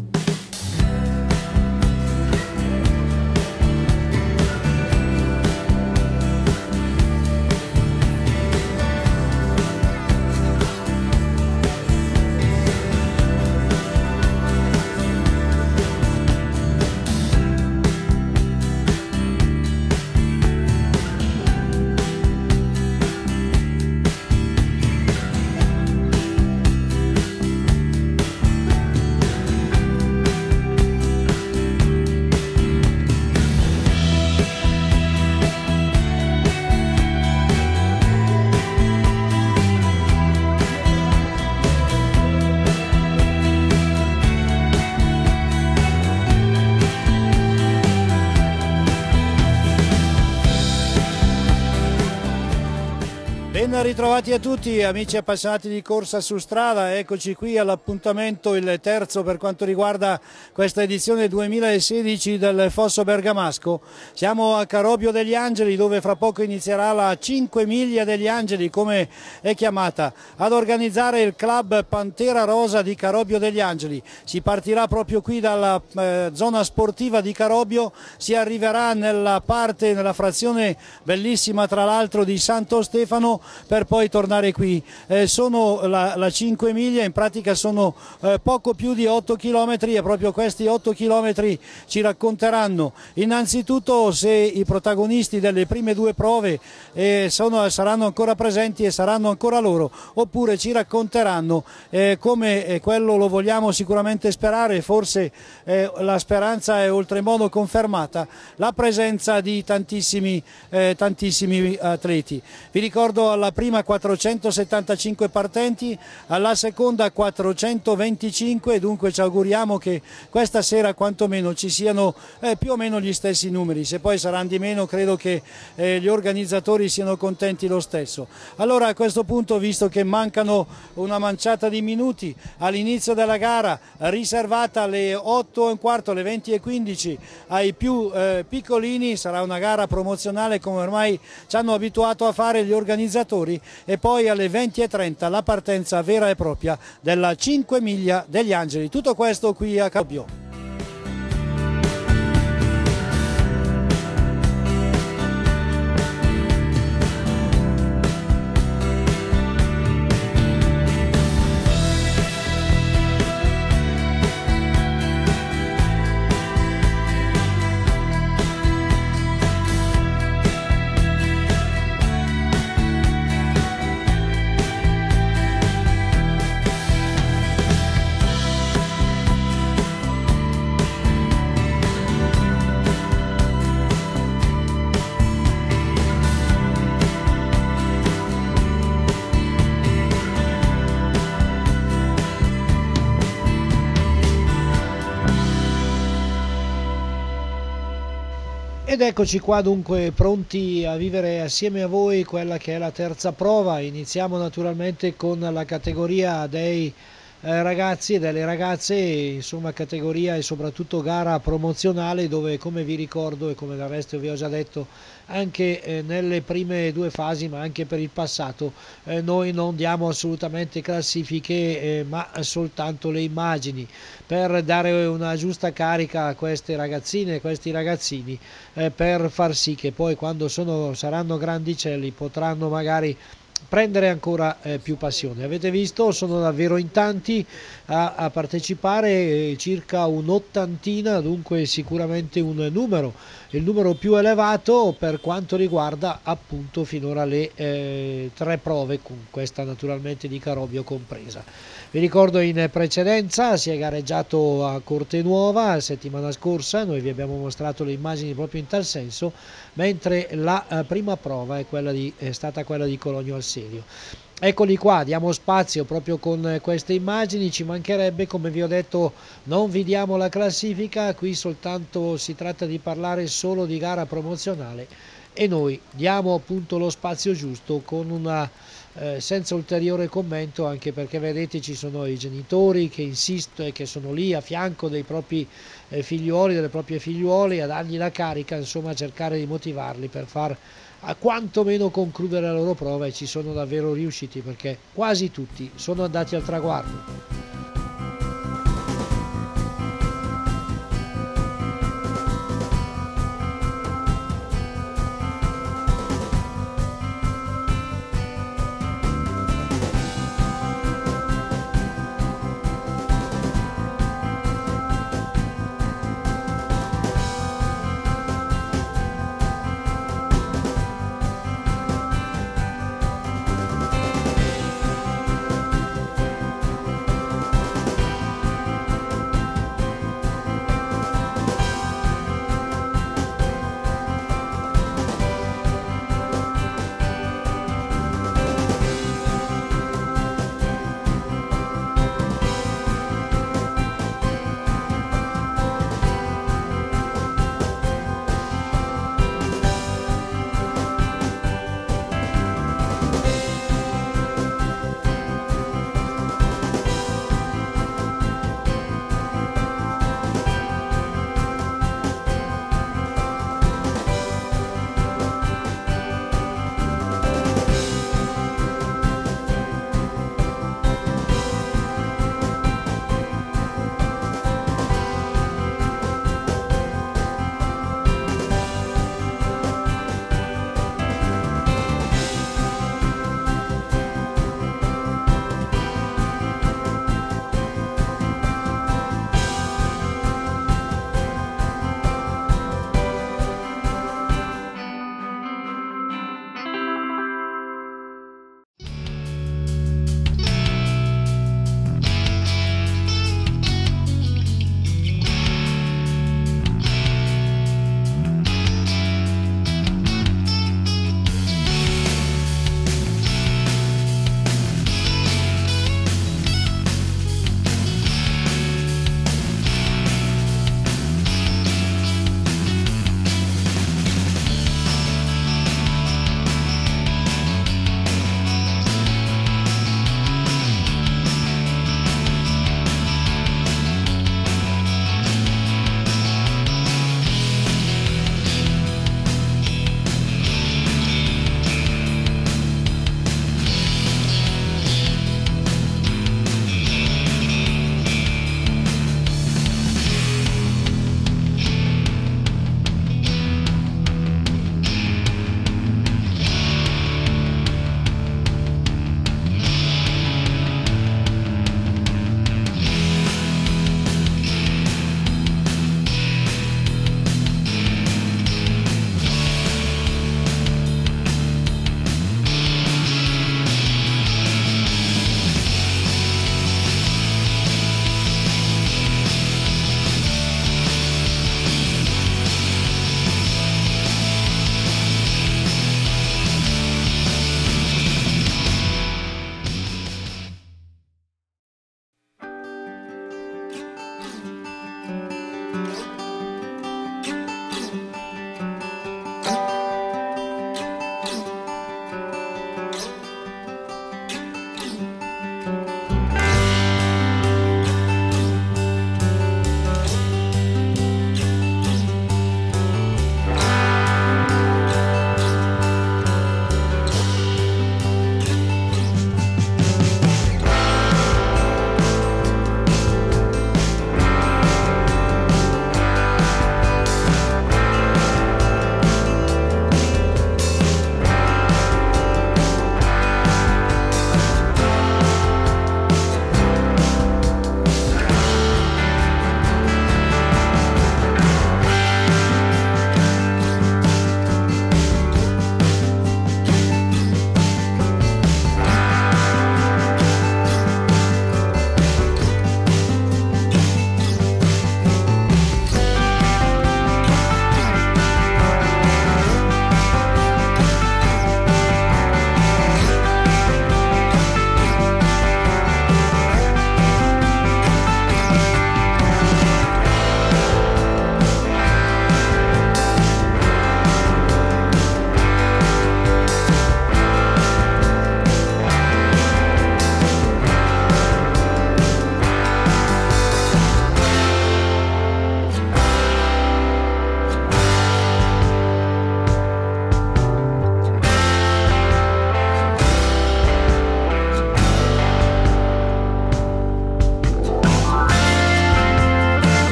Ben ritrovati a tutti amici appassionati di corsa su strada, eccoci qui all'appuntamento, il terzo per quanto riguarda questa edizione 2016 del Fosso Bergamasco. Siamo a Carovio degli Angeli, dove fra poco inizierà la 5 miglia degli Angeli, come è chiamata, ad organizzare il club Pantera Rosa di Carovio degli Angeli. Si partirà proprio qui dalla zona sportiva di Carovio, si arriverà nella frazione bellissima tra l'altro di Santo Stefano, per poi tornare qui. Sono la 5 miglia, in pratica sono poco più di 8 km e proprio questi 8 km ci racconteranno innanzitutto se i protagonisti delle prime due prove saranno ancora presenti e saranno ancora loro, oppure ci racconteranno come quello lo vogliamo sicuramente sperare, forse la speranza è oltremodo confermata, la presenza di tantissimi atleti. Vi ricordo alla prima 475 partenti, alla seconda 425, dunque ci auguriamo che questa sera quantomeno ci siano più o meno gli stessi numeri, se poi saranno di meno credo che gli organizzatori siano contenti lo stesso. Allora a questo punto, visto che mancano una manciata di minuti all'inizio della gara riservata alle 8:15, alle 20:15 ai più piccolini, sarà una gara promozionale come ormai ci hanno abituato a fare gli organizzatori, e poi alle 20:30 la partenza vera e propria della 5 miglia degli Angeli. Tutto questo qui a Carovio. Ed eccoci qua dunque pronti a vivere assieme a voi quella che è la terza prova. Iniziamo naturalmente con la categoria dei ragazzi e delle ragazze, insomma categoria e soprattutto gara promozionale, dove come vi ricordo e come del resto vi ho già detto anche nelle prime due fasi ma anche per il passato, noi non diamo assolutamente classifiche ma soltanto le immagini, per dare una giusta carica a queste ragazzine e questi ragazzini, per far sì che poi quando saranno grandicelli potranno magari prendere ancora più passione. Avete visto, sono davvero in tanti a partecipare, circa un'ottantina, dunque sicuramente il numero più elevato per quanto riguarda appunto finora le tre prove, con questa naturalmente di Carovio compresa. Vi ricordo in precedenza si è gareggiato a Cortenuova settimana scorsa, noi vi abbiamo mostrato le immagini proprio in tal senso, mentre la prima prova è stata quella di Cologno al Serio. Eccoli qua, diamo spazio proprio con queste immagini, ci mancherebbe, come vi ho detto non vi diamo la classifica, qui soltanto si tratta di parlare solo di gara promozionale e noi diamo appunto lo spazio giusto con una senza ulteriore commento, anche perché vedete ci sono i genitori che insistono e che sono lì a fianco dei propri figliuoli, delle proprie figliuole, a dargli la carica, insomma a cercare di motivarli per far a quanto meno concludere la loro prova, e ci sono davvero riusciti perché quasi tutti sono andati al traguardo.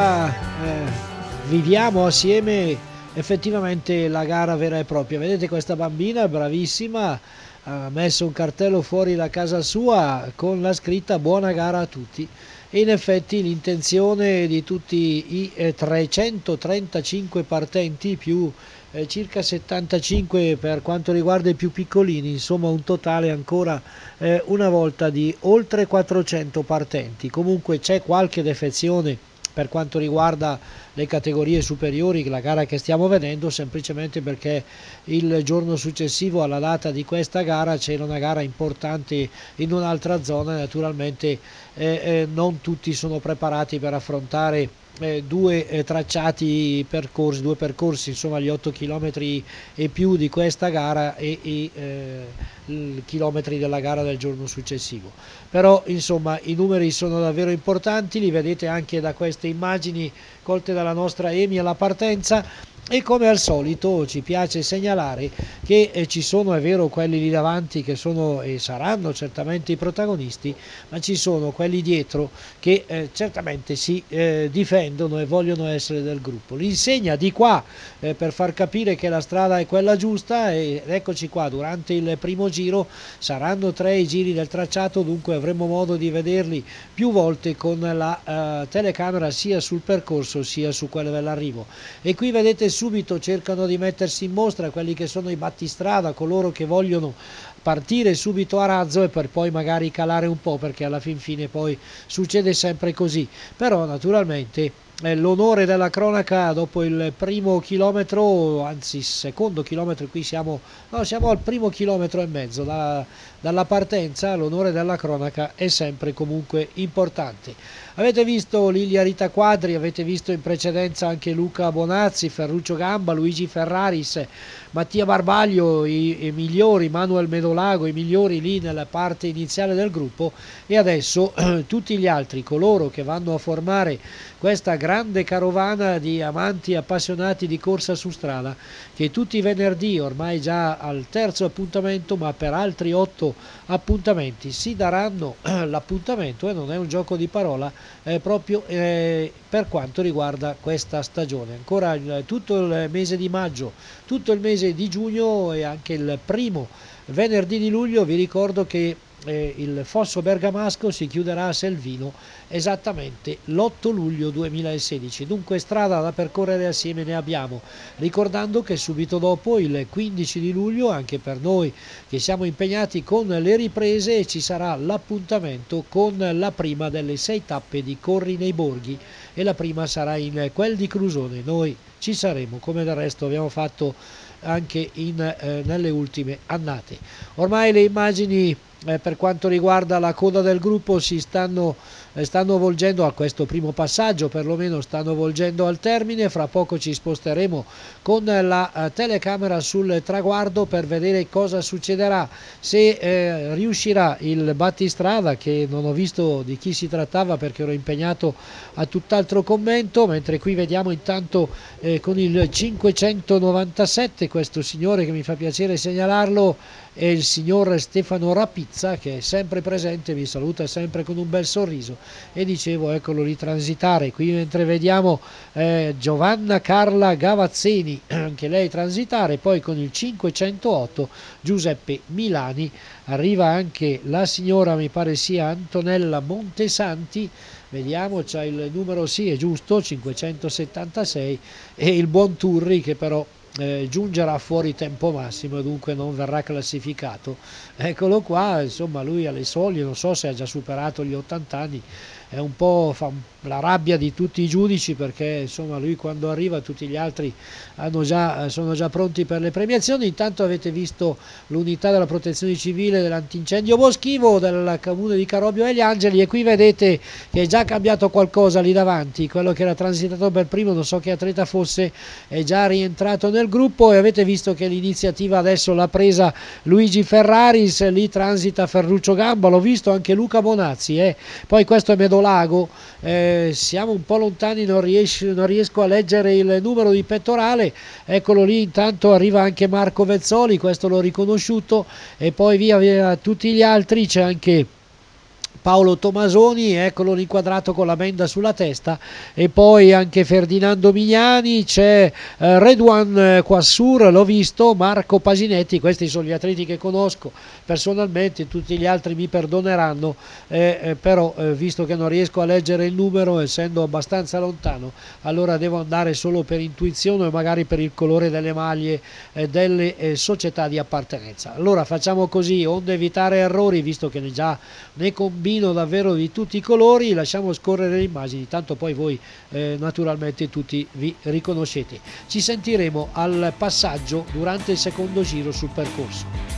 qua viviamo assieme effettivamente la gara vera e propria. Vedete questa bambina bravissima, ha messo un cartello fuori da casa sua con la scritta buona gara a tutti, e in effetti l'intenzione di tutti i 335 partenti più circa 75 per quanto riguarda i più piccolini, insomma un totale ancora una volta di oltre 400 partenti. Comunque c'è qualche defezione per quanto riguarda le categorie superiori, la gara che stiamo vedendo, semplicemente perché il giorno successivo alla data di questa gara c'era una gara importante in un'altra zona, naturalmente non tutti sono preparati per affrontare due tracciati percorsi, due percorsi, insomma gli 8 km e più di questa gara e i chilometri della gara del giorno successivo. Però insomma i numeri sono davvero importanti, li vedete anche da queste immagini colte dalla nostra Emi alla partenza. E come al solito ci piace segnalare che ci sono, è vero, quelli lì davanti che sono e saranno certamente i protagonisti, ma ci sono quelli dietro che certamente si difendono e vogliono essere del gruppo. L'insegna di qua per far capire che la strada è quella giusta, ed eccoci qua, durante il primo giro saranno 3 i giri del tracciato, dunque avremo modo di vederli più volte con la telecamera sia sul percorso sia su quello dell'arrivo. E qui vedete subito cercano di mettersi in mostra quelli che sono i battistrada, coloro che vogliono partire subito a razzo e per poi magari calare un po', perché alla fin fine poi succede sempre così. Però naturalmente l'onore della cronaca dopo il primo chilometro, anzi secondo chilometro, qui siamo al primo chilometro e mezzo dalla partenza, l'onore della cronaca è sempre comunque importante. Avete visto Lilia Rita Quadri, avete visto in precedenza anche Luca Bonazzi, Ferruccio Gamba, Luigi Ferraris, Mattia Barbaglio, i migliori, Manuel Medolago, i migliori lì nella parte iniziale del gruppo, e adesso tutti gli altri, coloro che vanno a formare questa grande carovana di amanti appassionati di corsa su strada, che tutti i venerdì, ormai già al terzo appuntamento, ma per altri 8 appuntamenti si daranno l'appuntamento, e non è un gioco di parola, proprio per quanto riguarda questa stagione. Ancora tutto il mese di maggio, tutto il mese di giugno e anche il primo venerdì di luglio. Vi ricordo che il Fosso Bergamasco si chiuderà a Selvino esattamente l'8 luglio 2016, dunque strada da percorrere assieme ne abbiamo, ricordando che subito dopo, il 15 di luglio, anche per noi che siamo impegnati con le riprese, ci sarà l'appuntamento con la prima delle 6 tappe di Corri nei Borghi, e la prima sarà in quel di Crusone. Noi ci saremo, come del resto abbiamo fatto anche nelle ultime annate. Ormai le immagini per quanto riguarda la coda del gruppo si stanno volgendo a questo primo passaggio, perlomeno stanno volgendo al termine. Fra poco ci sposteremo con la telecamera sul traguardo per vedere cosa succederà, se riuscirà il battistrada, che non ho visto di chi si trattava perché ero impegnato a tutt'altro commento, mentre qui vediamo intanto con il 597 questo signore, che mi fa piacere segnalarlo, è il signor Stefano Rapizza, che è sempre presente, mi saluta sempre con un bel sorriso, e dicevo, eccolo lì transitare. Qui mentre vediamo Giovanna Carla Gavazzeni, anche lei transitare, poi con il 508 Giuseppe Milani, arriva anche la signora, mi pare sia Antonella Montesanti, vediamo, c'ha il numero, sì è giusto, 576, e il buon Turri, che però giungerà fuori tempo massimo e dunque non verrà classificato. Eccolo qua, insomma lui alle soglie, non so se ha già superato gli 80 anni, è un po' la rabbia di tutti i giudici, perché insomma lui quando arriva tutti gli altri sono già pronti per le premiazioni. Intanto avete visto l'unità della protezione civile dell'antincendio boschivo del comune di Carobbio agli Angeli, e qui vedete che è già cambiato qualcosa lì davanti, quello che era transitato per primo, non so che atleta fosse, è già rientrato nel gruppo, e avete visto che l'iniziativa adesso l'ha presa Luigi Ferraris, lì transita Ferruccio Gamba, l'ho visto anche Luca Bonazzi, poi questo è Medolago, siamo un po' lontani, non riesco a leggere il numero di pettorale, eccolo lì. Intanto arriva anche Marco Vezzoli, questo l'ho riconosciuto, e poi via tutti gli altri. C'è anche Paolo Tomasoni, eccolo inquadrato con la benda sulla testa, e poi anche Ferdinando Mignani, c'è Redouane Quassur, l'ho visto, Marco Pasinetti. Questi sono gli atleti che conosco personalmente, tutti gli altri mi perdoneranno, però visto che non riesco a leggere il numero essendo abbastanza lontano, allora devo andare solo per intuizione o magari per il colore delle maglie delle società di appartenenza. Allora facciamo così, onde evitare errori, visto che già ne combino davvero di tutti i colori, lasciamo scorrere le immagini, tanto poi voi naturalmente tutti vi riconoscete. Ci sentiremo al passaggio durante il secondo giro sul percorso.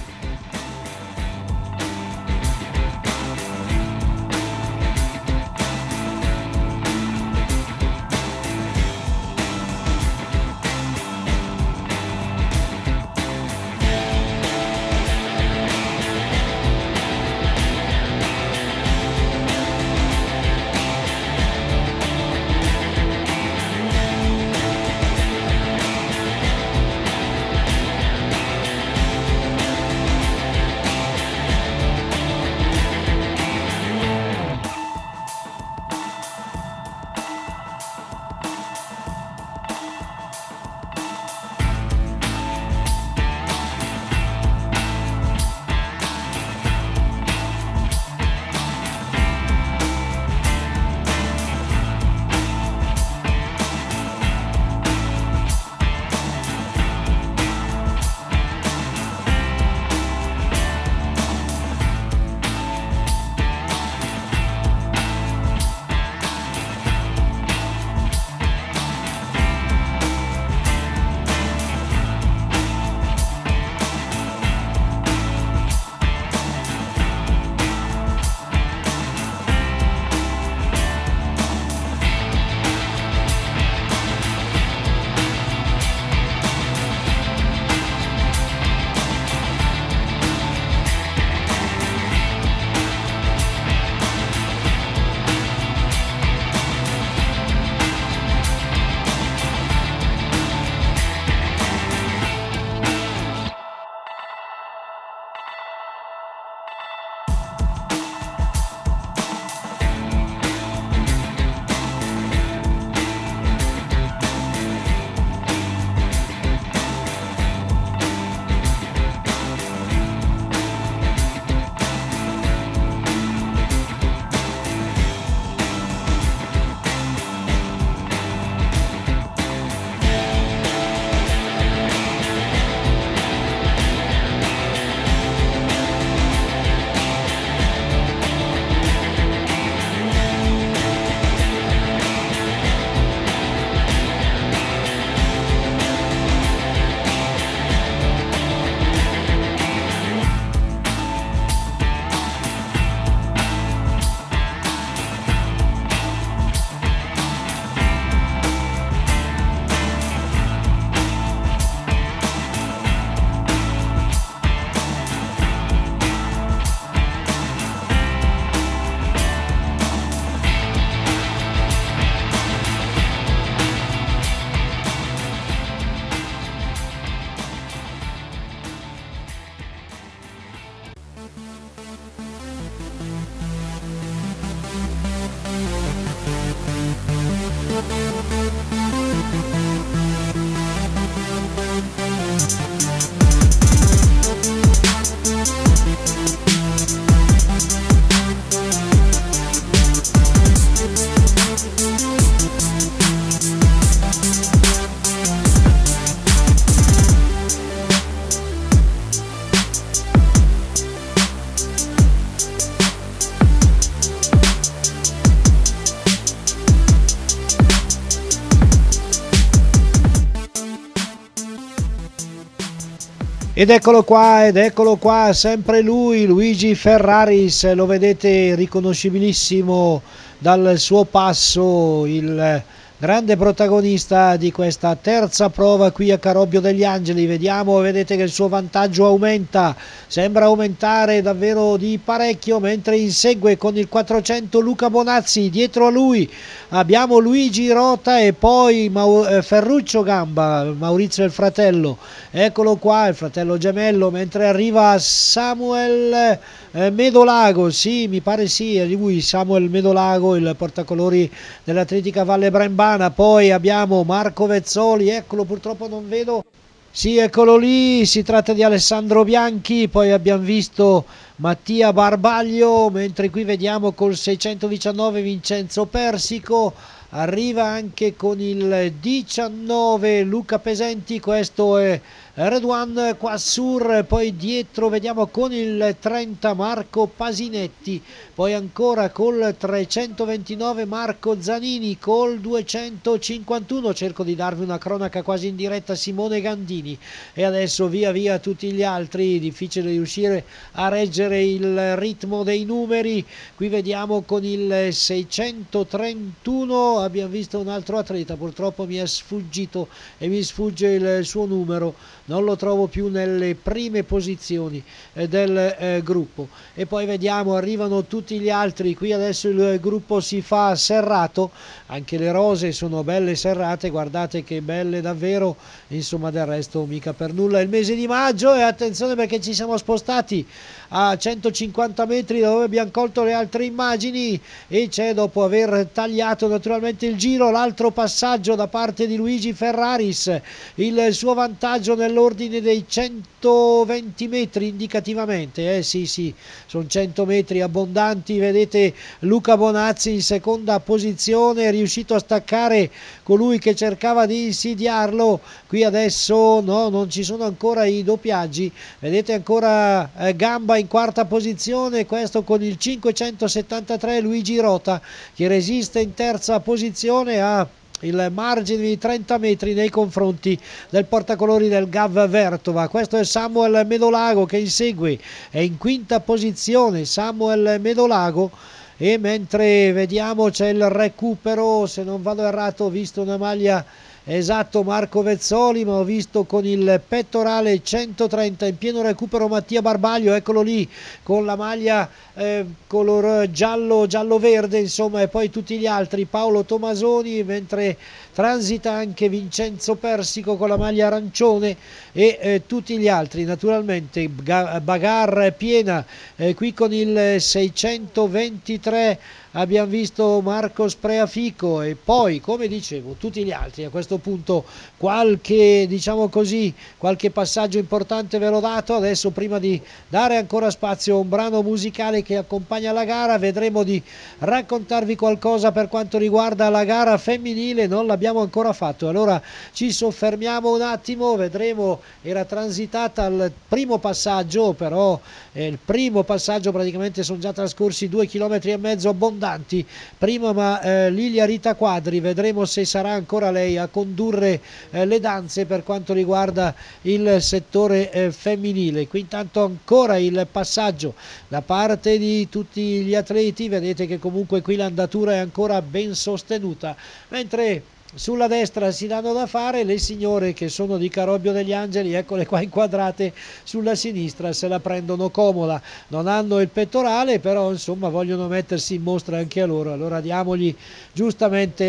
Ed eccolo qua, sempre lui, Luigi Ferraris, lo vedete riconoscibilissimo dal suo passo, il grande protagonista di questa terza prova qui a Carobbio degli Angeli. Vediamo, vedete che il suo vantaggio aumenta, sembra aumentare davvero di parecchio, mentre insegue con il 400 Luca Bonazzi. Dietro a lui abbiamo Luigi Rota e poi Ferruccio Gamba, Maurizio il fratello, eccolo qua, il fratello gemello, mentre arriva Samuel Medolago, sì, mi pare sì, è lui, Samuel Medolago, il portacolori dell'Atletica Valle Brembana. Poi abbiamo Marco Vezzoli, eccolo, purtroppo non vedo, sì, eccolo lì, si tratta di Alessandro Bianchi. Poi abbiamo visto Mattia Barbaglio, mentre qui vediamo col 619 Vincenzo Persico. Arriva anche con il 19 Luca Pesenti, questo è Redouane Quassur. Poi dietro vediamo con il 30 Marco Pasinetti, poi ancora col 329 Marco Zanini, col 251, cerco di darvi una cronaca quasi in diretta, Simone Gandini. E adesso via via tutti gli altri, difficile riuscire a reggere il ritmo dei numeri. Qui vediamo con il 631 abbiamo visto un altro atleta, purtroppo mi è sfuggito e mi sfugge il suo numero, non lo trovo più nelle prime posizioni del gruppo. E poi vediamo, arrivano tutti gli altri. Qui adesso il gruppo si fa serrato, anche le rose sono belle serrate, guardate che belle davvero, insomma del resto mica per nulla il mese di maggio. E attenzione perché ci siamo spostati a 150 metri da dove abbiamo colto le altre immagini, e c'è, dopo aver tagliato naturalmente il giro, l'altro passaggio da parte di Luigi Ferraris, il suo vantaggio nell'ordine dei 120 metri indicativamente, sì, sono 100 metri abbondanti. Vedete Luca Bonazzi in seconda posizione, è riuscito a staccare colui che cercava di insidiarlo. Qui adesso no, non ci sono ancora i doppiaggi, vedete ancora Gamba in quarta posizione, questo con il 573 Luigi Rota che resiste in terza posizione, a il margine di 30 metri nei confronti del portacolori del Gav Vertova. Questo è Samuel Medolago che insegue, è in quinta posizione Samuel Medolago. E mentre vediamo c'è il recupero, se non vado errato ho visto una maglia, esatto, Marco Vezzoli, ma ho visto con il pettorale 130 in pieno recupero Mattia Barbaglio, eccolo lì con la maglia color giallo verde, insomma. E poi tutti gli altri, Paolo Tomasoni, mentre transita anche Vincenzo Persico con la maglia arancione, e tutti gli altri naturalmente. Bagar piena qui con il 623 abbiamo visto Marco Spreafico, e poi, come dicevo, tutti gli altri. A questo punto qualche, diciamo così, qualche passaggio importante ve l'ho dato. Adesso, prima di dare ancora spazio a un brano musicale che accompagna la gara, vedremo di raccontarvi qualcosa per quanto riguarda la gara femminile. Non l'abbiamo ancora fatto, allora ci soffermiamo un attimo, vedremo. Era transitata al primo passaggio, però il primo passaggio praticamente sono già trascorsi 2,5 km abbondanti prima, ma Lilia Rita Quadri, vedremo se sarà ancora lei a condurre le danze per quanto riguarda il settore femminile. Qui intanto ancora il passaggio da parte di tutti gli atleti, vedete che comunque qui l'andatura è ancora ben sostenuta, mentre sulla destra si danno da fare le signore che sono di Carobbio degli Angeli, eccole qua inquadrate. Sulla sinistra se la prendono comoda, non hanno il pettorale, però insomma vogliono mettersi in mostra anche a loro, allora diamogli giustamente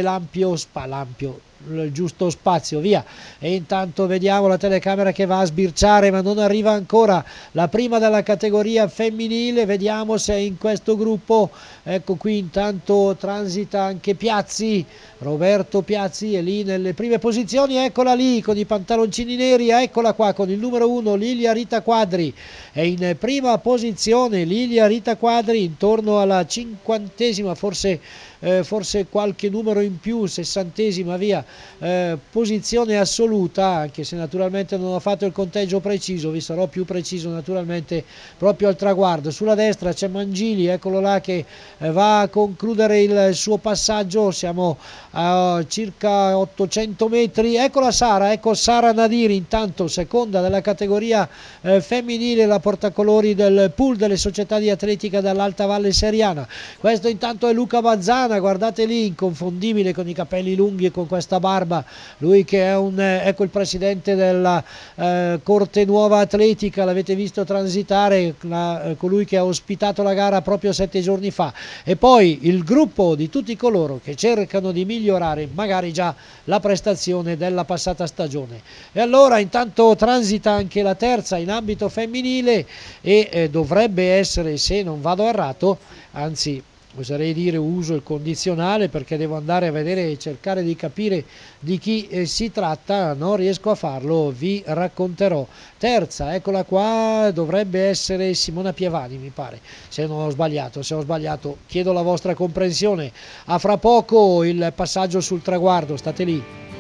il giusto spazio, via. E intanto vediamo la telecamera che va a sbirciare, ma non arriva ancora la prima della categoria femminile. Vediamo se è in questo gruppo. Ecco, qui intanto transita anche Piazzi, Roberto Piazzi è lì nelle prime posizioni, eccola lì con i pantaloncini neri, eccola qua con il numero 1 Lilia Rita Quadri è in prima posizione. Lilia Rita Quadri intorno alla 50esima, forse qualche numero in più, 60esima via, posizione assoluta, anche se naturalmente non ho fatto il conteggio preciso, vi sarò più preciso naturalmente proprio al traguardo. Sulla destra c'è Mangili, eccolo là che va a concludere il suo passaggio, siamo a circa 800 metri, eccola Sara, ecco Sara Nadiri intanto seconda della categoria femminile, la portacolori del pool delle società di atletica dall'Alta Valle Seriana. Questo intanto è Luca Bazzana crona, guardate lì, inconfondibile, con i capelli lunghi e con questa barba, lui che è ecco il presidente della Corte Nuova Atletica, l'avete visto transitare, colui che ha ospitato la gara proprio 7 giorni fa, e poi il gruppo di tutti coloro che cercano di migliorare magari già la prestazione della passata stagione. E allora intanto transita anche la terza in ambito femminile e dovrebbe essere, se non vado errato, anzi oserei dire uso il condizionale perché devo andare a vedere e cercare di capire di chi si tratta, non riesco a farlo, vi racconterò. Terza, eccola qua, dovrebbe essere Simona Pievani, mi pare, se non ho sbagliato. Se ho sbagliato chiedo la vostra comprensione. A fra poco il passaggio sul traguardo, state lì.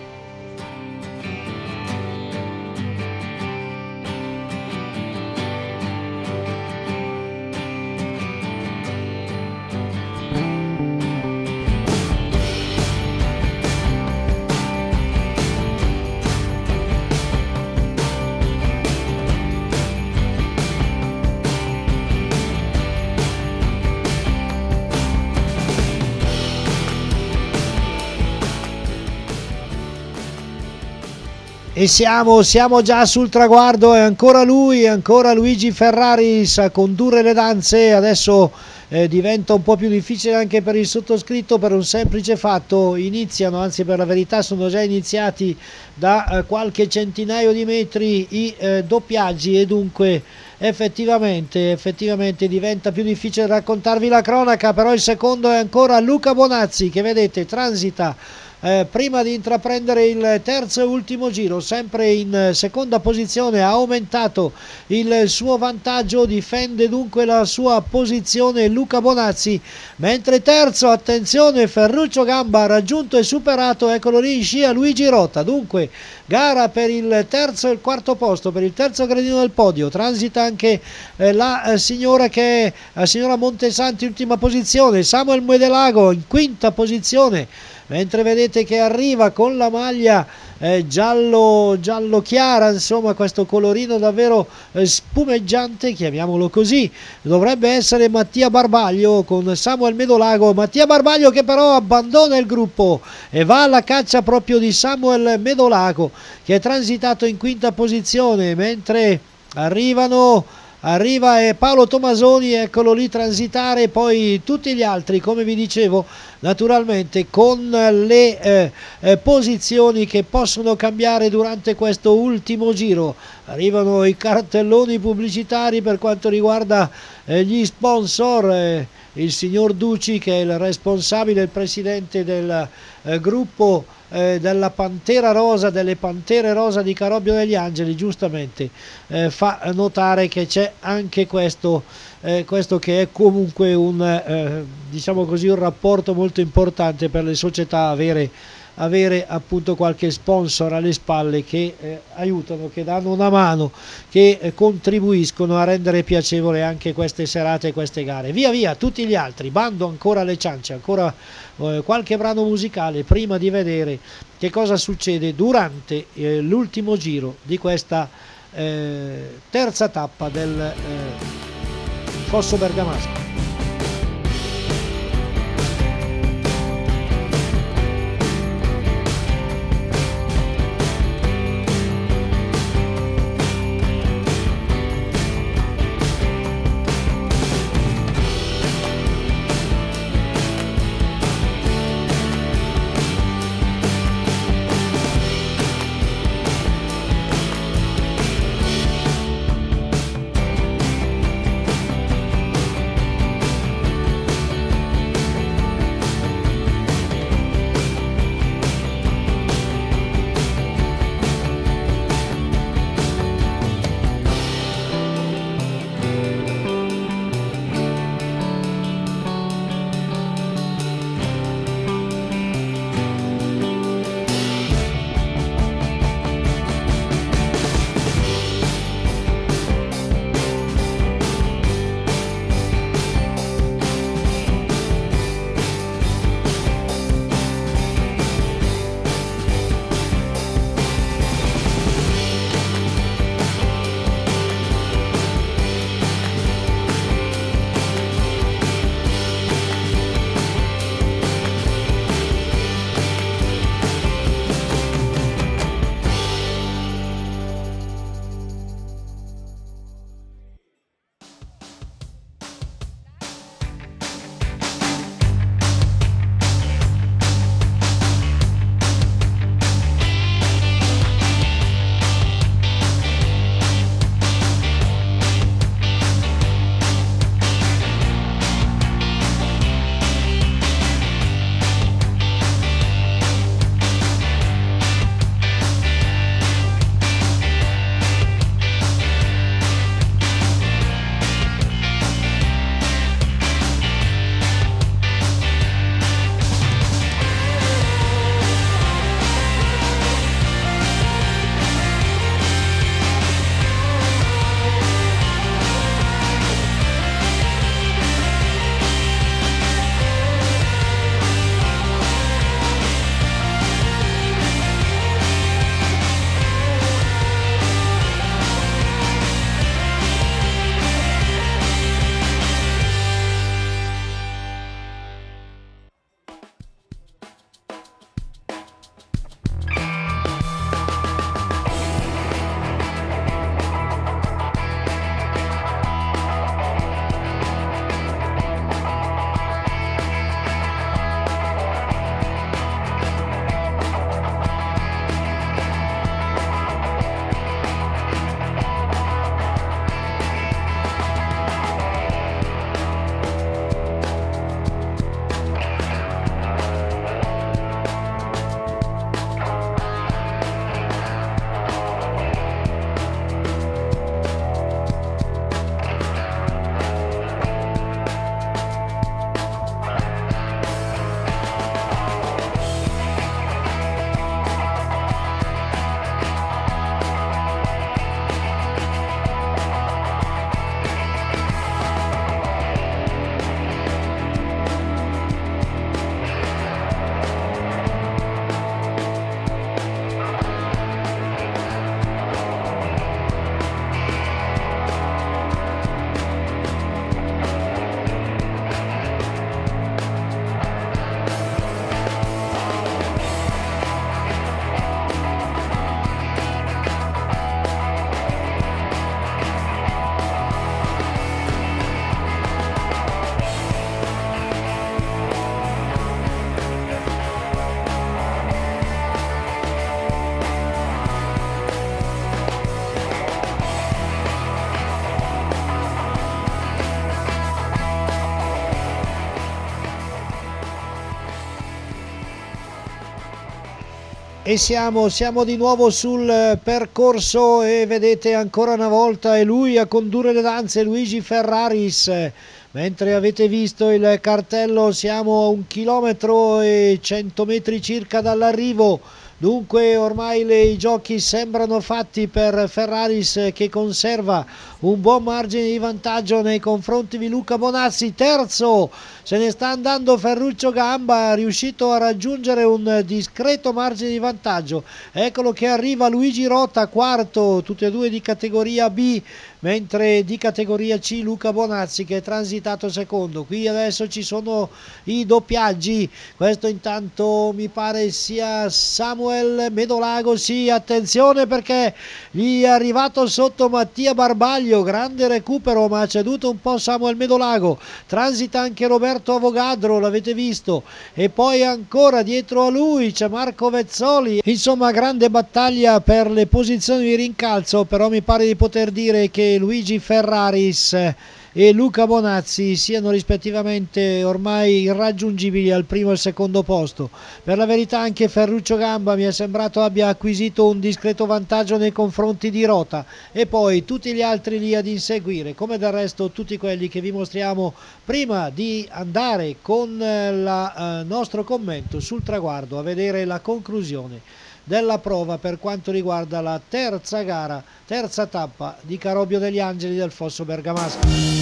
E siamo già sul traguardo, è ancora lui, ancora Luigi Ferraris a condurre le danze. Adesso diventa un po' più difficile anche per il sottoscritto per un semplice fatto: iniziano, anzi per la verità sono già iniziati da qualche centinaio di metri i doppiaggi, e dunque effettivamente diventa più difficile raccontarvi la cronaca. Però il secondo è ancora Luca Bonazzi, che vedete transita prima di intraprendere il terzo e ultimo giro, sempre in seconda posizione, ha aumentato il suo vantaggio, difende dunque la sua posizione Luca Bonazzi, mentre terzo, attenzione, Ferruccio Gamba ha raggiunto e superato, eccolo lì in scia, Luigi Rota. Dunque gara per il terzo e il quarto posto, per il terzo gradino del podio. Transita anche la signora Montesanti, ultima posizione, Samuel Muedelago in quinta posizione, mentre vedete che arriva con la maglia giallo chiara, insomma questo colorino davvero spumeggiante, chiamiamolo così, dovrebbe essere Mattia Barbaglio con Samuel Medolago. Mattia Barbaglio che però abbandona il gruppo e va alla caccia proprio di Samuel Medolago, che è transitato in quinta posizione, mentre arriva Paolo Tomasoni, eccolo lì transitare, poi tutti gli altri, come vi dicevo, naturalmente con le posizioni che possono cambiare durante questo ultimo giro. Arrivano i cartelloni pubblicitari per quanto riguarda gli sponsor, il signor Duci, che è il responsabile, il presidente del gruppo della Pantera Rosa, delle Pantere Rosa di Carobbio degli Angeli, giustamente fa notare che c'è anche questo che è comunque diciamo così, un rapporto molto importante per le società, avere appunto qualche sponsor alle spalle che aiutano, che danno una mano, che contribuiscono a rendere piacevole anche queste serate e queste gare. Via via tutti gli altri, bando ancora alle ciance, ancora qualche brano musicale prima di vedere che cosa succede durante l'ultimo giro di questa terza tappa del Fosso Bergamasco. E siamo di nuovo sul percorso e vedete ancora una volta è lui a condurre le danze, Luigi Ferraris. Mentre avete visto il cartello siamo a 1 chilometro e 100 metri circa dall'arrivo. Dunque ormai i giochi sembrano fatti per Ferraris che conserva un buon margine di vantaggio nei confronti di Luca Bonazzi. Terzo se ne sta andando Ferruccio Gamba, riuscito a raggiungere un discreto margine di vantaggio. Eccolo che arriva Luigi Rota, quarto, tutti e due di categoria B, mentre di categoria C Luca Bonazzi che è transitato secondo. Qui adesso ci sono i doppiaggi, questo intanto mi pare sia Samuel Medolago, sì, attenzione perché gli è arrivato sotto Mattia Barbaglio, grande recupero ma ha ceduto un po' Samuel Medolago, transita anche Roberto Avogadro, l'avete visto, e poi ancora dietro a lui c'è Marco Vezzoli. Insomma grande battaglia per le posizioni di rincalzo, però mi pare di poter dire che Luigi Ferraris e Luca Bonazzi siano rispettivamente ormai irraggiungibili al primo e al secondo posto. Per la verità anche Ferruccio Gamba mi è sembrato abbia acquisito un discreto vantaggio nei confronti di Rota, e poi tutti gli altri lì ad inseguire, come del resto tutti quelli che vi mostriamo prima di andare con il nostro commento sul traguardo a vedere la conclusione della prova per quanto riguarda la terza gara, terza tappa di Carobbio degli Angeli del Fosso Bergamasco.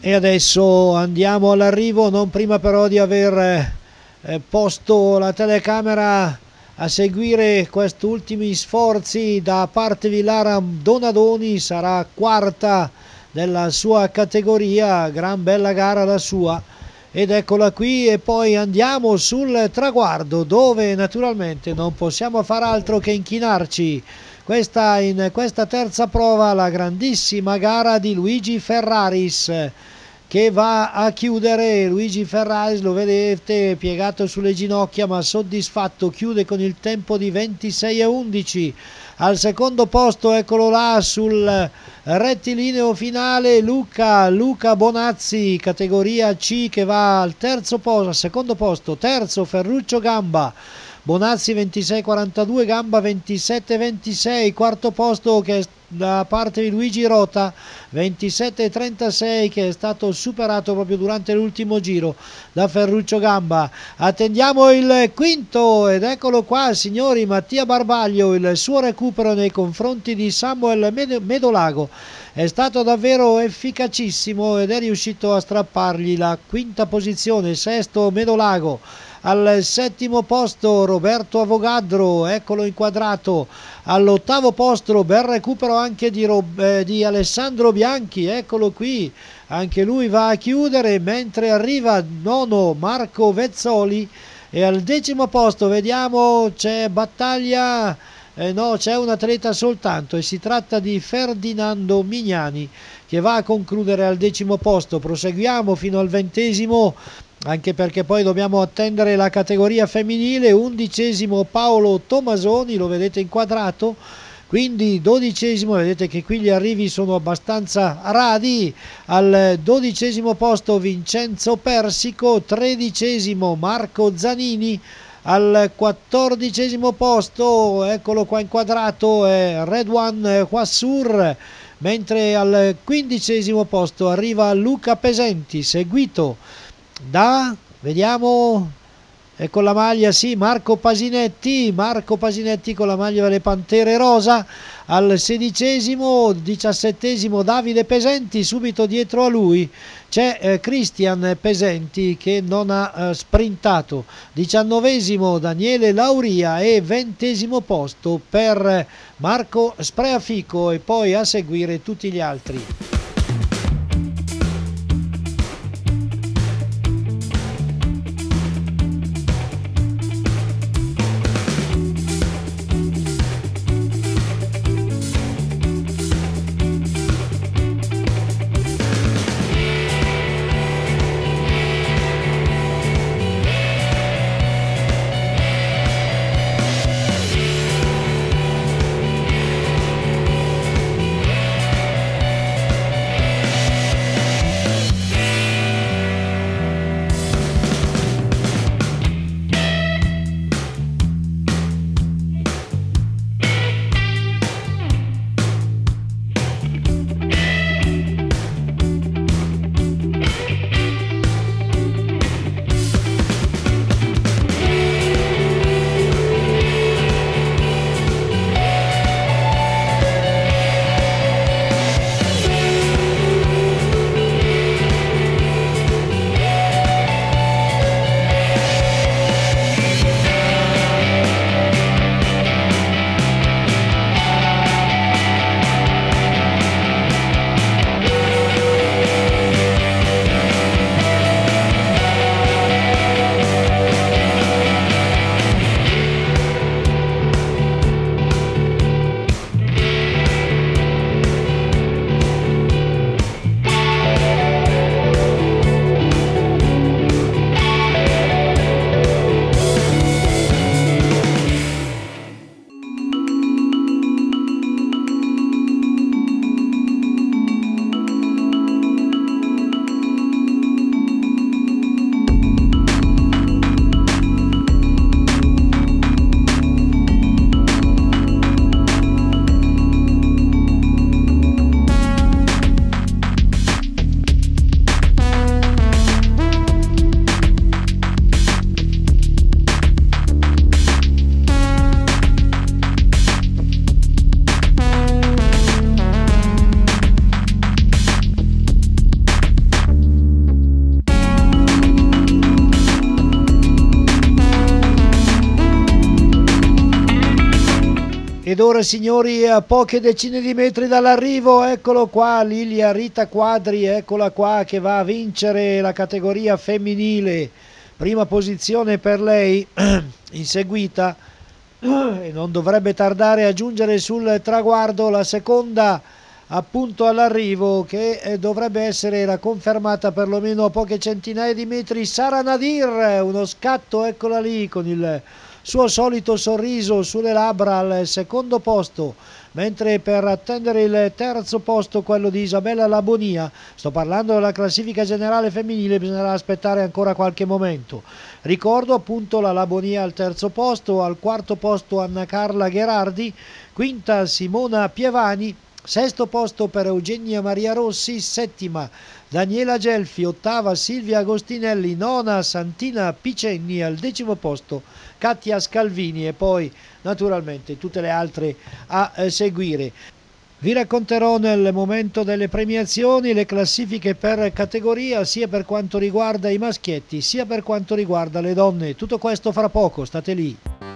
E adesso andiamo all'arrivo, non prima però di aver posto la telecamera a seguire questi ultimi sforzi da parte di Lara Donadoni. Sarà quarta della sua categoria, gran bella gara la sua, ed eccola qui. E poi andiamo sul traguardo, dove naturalmente non possiamo far altro che inchinarci. In questa terza prova la grandissima gara di Luigi Ferraris, che va a chiudere. Luigi Ferraris, lo vedete, piegato sulle ginocchia ma soddisfatto, chiude con il tempo di 26,11. Al secondo posto, eccolo là sul rettilineo finale, Luca Bonazzi, categoria C, che va al secondo posto. Terzo Ferruccio Gamba, Bonazzi 26,42, Gamba 27,26. Quarto posto, che è da parte di Luigi Rota, 27,36, che è stato superato proprio durante l'ultimo giro da Ferruccio Gamba. Attendiamo il quinto, ed eccolo qua, signori, Mattia Barbaglio. Il suo recupero nei confronti di Samuel Medolago è stato davvero efficacissimo ed è riuscito a strappargli la quinta posizione. Sesto Medolago. Al settimo posto Roberto Avogadro, eccolo inquadrato. All'ottavo posto bel recupero anche di Alessandro Bianchi, eccolo qui, anche lui va a chiudere, mentre arriva nono Marco Vezzoli. E al decimo posto vediamo, c'è battaglia, no, c'è un atleta soltanto, e si tratta di Ferdinando Mignani, che va a concludere al decimo posto. Proseguiamo fino al 20°, anche perché poi dobbiamo attendere la categoria femminile. 11° Paolo Tomasoni, lo vedete inquadrato, quindi 12°, vedete che qui gli arrivi sono abbastanza radi. Al 12° posto Vincenzo Persico, 13° Marco Zanini. Al 14° posto, eccolo qua inquadrato, è Redwan Quassur, mentre al 15° posto arriva Luca Pesenti, seguito vediamo, e con la maglia, sì, Marco Pasinetti con la maglia delle Pantere Rosa. Al 16°, 17° Davide Pesenti, subito dietro a lui c'è Cristian Pesenti, che non ha sprintato. 19° Daniele Lauria, e 20° posto per Marco Spreafico, e poi a seguire tutti gli altri. Ed ora signori, a poche decine di metri dall'arrivo, eccolo qua, Lilia Rita Quadri, eccola qua che va a vincere la categoria femminile, prima posizione per lei, inseguita e non dovrebbe tardare a giungere sul traguardo la seconda appunto all'arrivo, che dovrebbe essere la confermata perlomeno a poche centinaia di metri, Sara Nadir, uno scatto, eccola lì con il suo solito sorriso sulle labbra al secondo posto, mentre per attendere il terzo posto, quello di Isabella Labonia, sto parlando della classifica generale femminile, bisognerà aspettare ancora qualche momento. Ricordo appunto la Labonia al terzo posto, al quarto posto Anna Carla Gherardi, quinta Simona Pievani, sesto posto per Eugenia Maria Rossi, settima Daniela Gelfi, ottava Silvia Agostinelli, nona Santina Picenni, al decimo posto Katia Scalvini e poi naturalmente tutte le altre a seguire. Vi racconterò nel momento delle premiazioni le classifiche per categoria, sia per quanto riguarda i maschietti sia per quanto riguarda le donne. Tutto questo fra poco, state lì.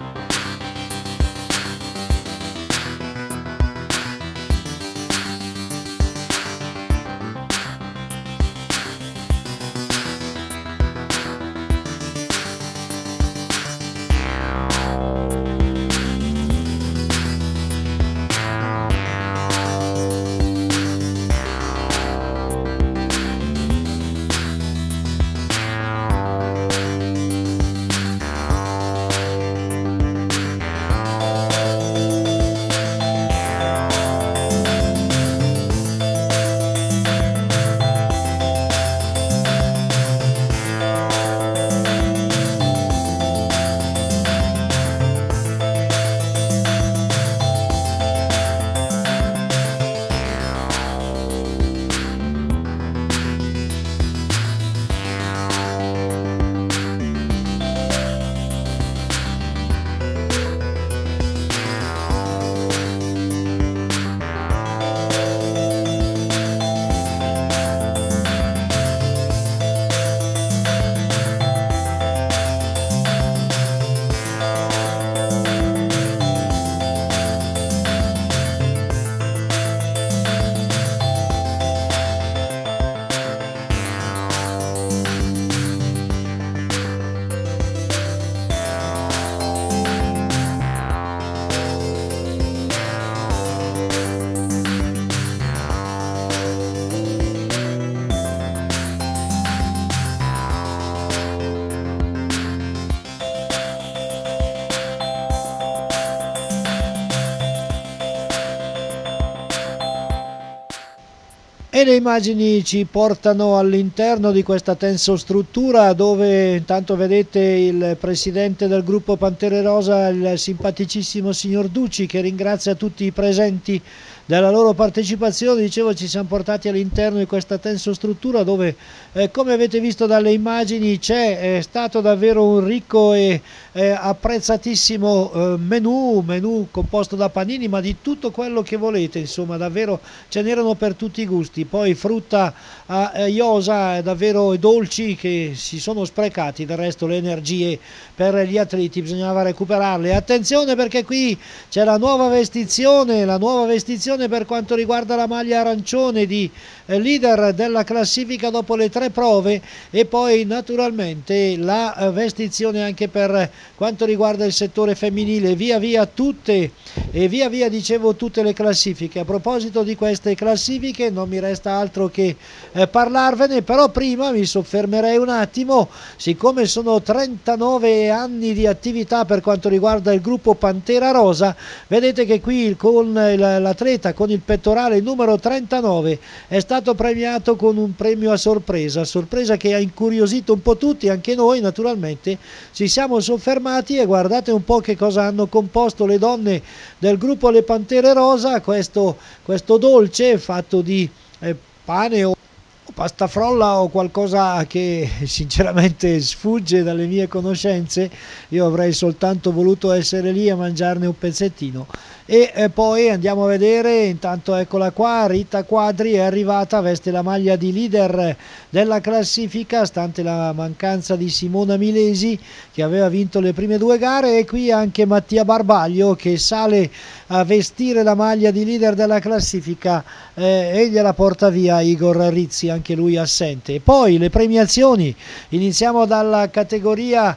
E le immagini ci portano all'interno di questa tensostruttura dove intanto vedete il presidente del gruppo Pantere Rosa, il simpaticissimo signor Ducci, che ringrazia tutti i presenti della loro partecipazione. Dicevo, ci siamo portati all'interno di questa tensostruttura dove come avete visto dalle immagini c'è stato davvero un ricco e apprezzatissimo menù composto da panini, ma di tutto quello che volete, insomma davvero ce n'erano per tutti i gusti. Poi frutta a iosa, davvero dolci che si sono sprecati, del resto le energie per gli atleti bisognava recuperarle. Attenzione perché qui c'è la nuova vestizione per quanto riguarda la maglia arancione di leader della classifica dopo le 3 prove, e poi naturalmente la vestizione anche per quanto riguarda il settore femminile. Via via tutte le classifiche. A proposito di queste classifiche non mi resta altro che parlarvene, però prima mi soffermerei un attimo, siccome sono 39 anni di attività per quanto riguarda il gruppo Pantera Rosa. Vedete che qui con l'atleta con il pettorale numero 39 è stato premiato con un premio a sorpresa che ha incuriosito un po' tutti, anche noi naturalmente ci siamo soffermati e guardate un po' che cosa hanno composto le donne del gruppo Le Pantere Rosa. Questo dolce fatto di pane o pasta frolla o qualcosa che sinceramente sfugge dalle mie conoscenze. Io avrei soltanto voluto essere lì a mangiarne un pezzettino. E poi andiamo a vedere, intanto eccola qua, Rita Quadri è arrivata, veste la maglia di leader della classifica stante la mancanza di Simona Milesi che aveva vinto le prime 2 gare, e qui anche Mattia Barbaglio che sale a vestire la maglia di leader della classifica e gliela porta via Igor Rizzi, anche lui assente. E poi le premiazioni, iniziamo dalla categoria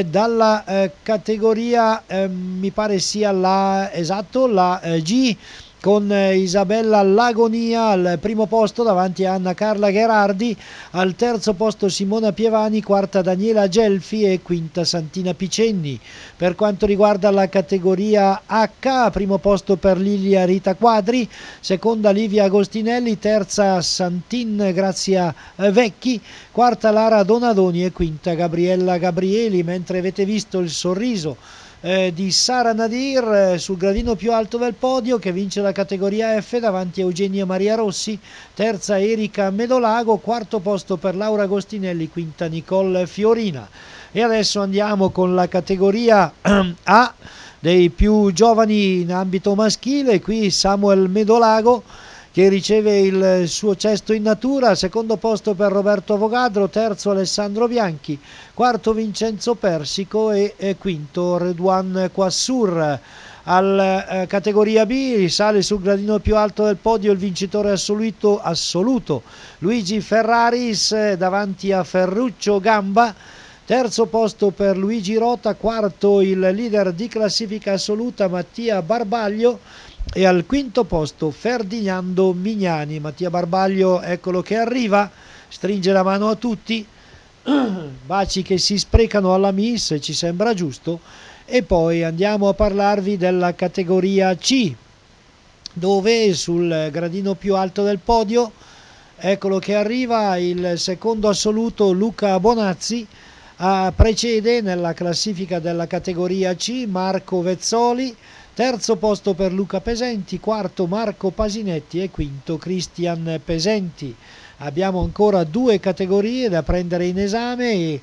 mi pare sia la G, con Isabella Lagonia al primo posto davanti a Anna Carla Gherardi, al terzo posto Simona Pievani, quarta Daniela Gelfi e quinta Santina Picenni. Per quanto riguarda la categoria H, primo posto per Lilia Rita Quadri, seconda Livia Agostinelli, terza Santin Grazia Vecchi, quarta Lara Donadoni e quinta Gabriella Gabrieli. Mentre avete visto il sorriso di Sara Nadir sul gradino più alto del podio, che vince la categoria F davanti a Eugenia Maria Rossi, terza Erika Medolago, quarto posto per Laura Agostinelli, quinta Nicole Fiorina. E adesso andiamo con la categoria A dei più giovani in ambito maschile. Qui Samuel Medolago che riceve il suo cesto in natura, secondo posto per Roberto Avogadro, terzo Alessandro Bianchi, quarto Vincenzo Persico e quinto Redouane Quassur. Alla categoria B risale sul gradino più alto del podio il vincitore assoluto Luigi Ferraris davanti a Ferruccio Gamba, terzo posto per Luigi Rota, quarto il leader di classifica assoluta Mattia Barbaglio e al quinto posto Ferdinando Mignani. Mattia Barbaglio, eccolo che arriva, stringe la mano a tutti, baci che si sprecano alla Miss, ci sembra giusto. E poi andiamo a parlarvi della categoria C, dove sul gradino più alto del podio, eccolo che arriva il secondo assoluto Luca Bonazzi, precede nella classifica della categoria C Marco Vezzoli, terzo posto per Luca Pesenti, quarto Marco Pasinetti e quinto Cristian Pesenti. Abbiamo ancora 2 categorie da prendere in esame, e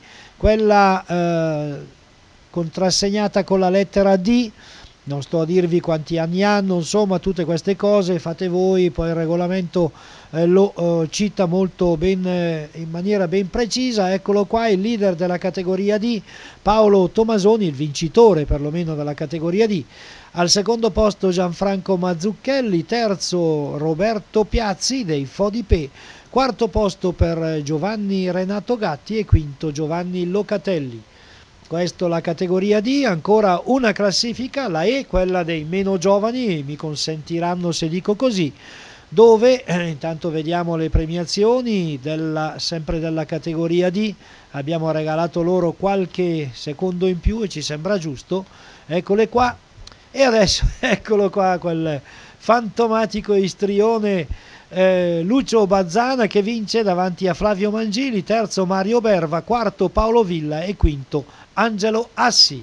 quella contrassegnata con la lettera D, non sto a dirvi quanti anni hanno, insomma tutte queste cose fate voi, poi il regolamento lo cita molto ben, in maniera ben precisa. Eccolo qua il leader della categoria D, Paolo Tomasoni, il vincitore perlomeno della categoria D. Al secondo posto Gianfranco Mazzucchelli, terzo Roberto Piazzi dei Fodipè, quarto posto per Giovanni Renato Gatti e quinto Giovanni Locatelli. Questa la categoria D. Ancora una classifica, la E, quella dei meno giovani, mi consentiranno se dico così, dove intanto vediamo le premiazioni sempre della categoria D. Abbiamo regalato loro qualche secondo in più e ci sembra giusto, eccole qua. E adesso eccolo qua quel fantomatico istrione Lucio Bazzana che vince davanti a Flavio Mangili, terzo Mario Berva, quarto Paolo Villa e quinto Angelo Assi.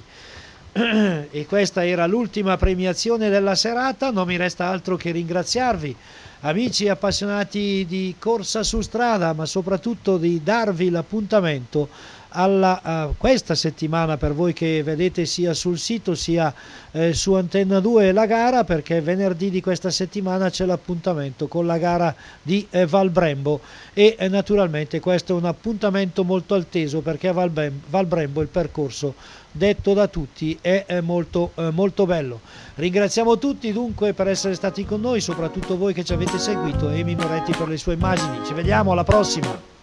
E questa era l'ultima premiazione della serata. Non mi resta altro che ringraziarvi, amici appassionati di corsa su strada, ma soprattutto di darvi l'appuntamento questa settimana, per voi che vedete sia sul sito sia su Antenna 2 la gara, perché venerdì di questa settimana c'è l'appuntamento con la gara di Val Brembo, e naturalmente questo è un appuntamento molto atteso, perché a Val Brembo il percorso, detto da tutti, è molto bello. Ringraziamo tutti dunque per essere stati con noi, soprattutto voi che ci avete seguito, e Emi Moretti per le sue immagini. Ci vediamo alla prossima.